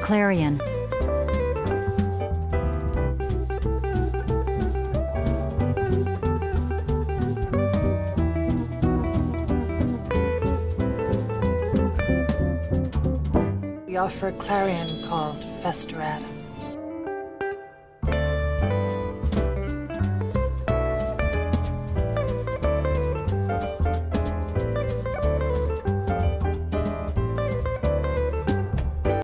Clarion. We offer a Clarion called Fester Atom.